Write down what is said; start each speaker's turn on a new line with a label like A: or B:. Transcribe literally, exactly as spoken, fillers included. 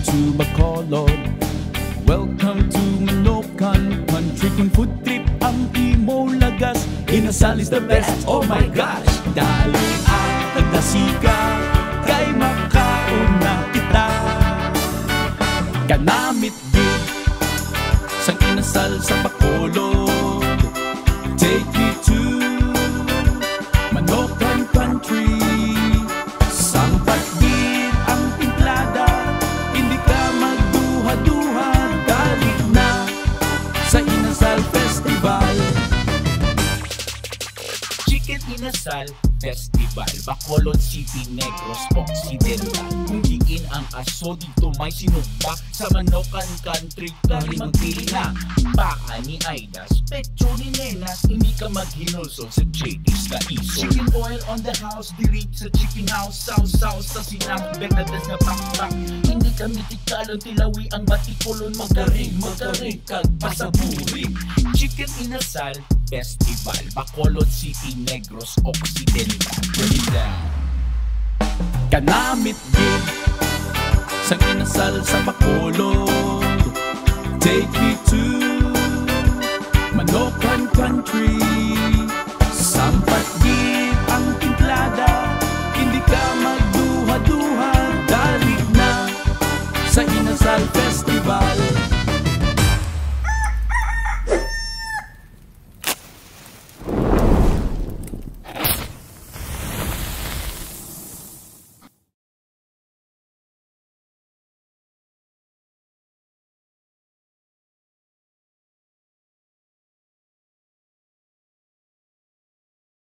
A: to Bacolod. Welcome to Manokan Country. Kung food trip ang imo lagas, inasal is the best, oh my gosh. Dali at nagdasika, kay makauna kita. Kanamit din sang inasal sa Bacolod. Take me to Manokan Country. Sampat din ang timplada, hindi ka magduha-duha. Dali na sa Inasal Festival.
B: Chicken Inasal Festival, Bacolod City, Negros Occidental. Kung diin ang aso dito may sinugba, sa Manokan Country kari magpili na. Paa ni Aidas, pecho ni Nenas, hindi ka maghinulso sa chickies na iso. Chicken oil on the house, diri sa chicken house. Sauce-sauce sa sinang Bernadette na pakpak. Hindi ka mitikalon, tilawi ang batikulon. Magaring, magaring, kagpasaburi. Chicken Inasal Festival, Bacolod City, Negros Occidental.
A: Kanamit din sang inasal sa Bacolod. Take me to